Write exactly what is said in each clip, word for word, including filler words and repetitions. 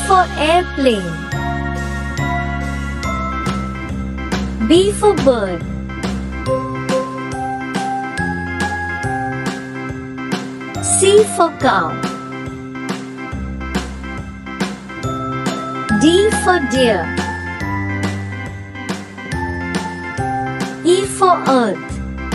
for airplane. B for bird. C for cow. D for deer. E for earth.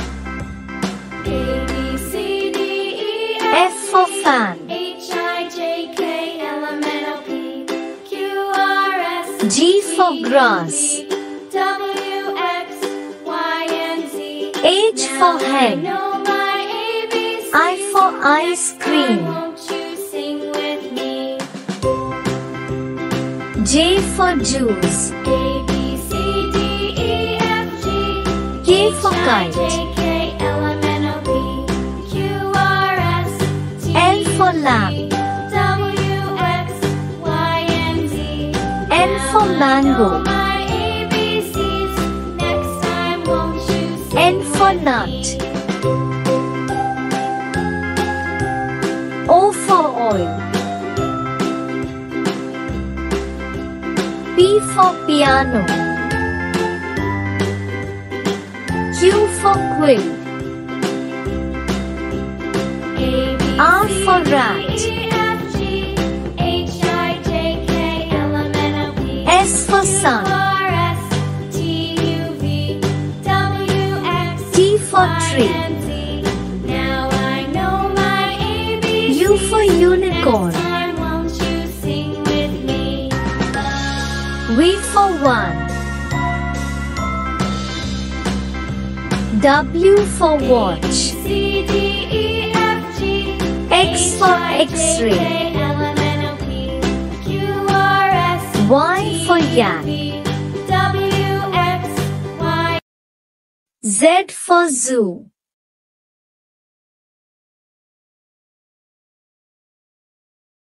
A, B, C, D, E, F for fan. H, I, J, K, L, M, N, O, P, Q, R, S, G for grass. W, X, Y, and Z. H for Now I hen. know my A B Cs. I for ice cream. Won't you sing with me? J for juice. A, B, C, D, E, F, G. K for H, I, kite. J, K, L, M, N, O, P, Q, R, S, T, L for U, lamb. V, W, X, Y, and Z. N for Now I mango. know my A B Cs. Next time, won't you sing N for with nut. me? O for oil. P for piano. Q for quill. A, B, R C, for D, rat. E, F, G, H, I, J, K, L, M, N, O, P, S for Q, sun. R, S, T, U, V, W, X, T for Y, tree. and Z. Now I know my A B Cs. U for unicorn. Next time, won't you sing with me? V for one. W for watch. C, D, E, F, G, X for X-ray. K, L, M, N, O, P, Q, R, S, Y for yak. W, X, Y. Z for zoo.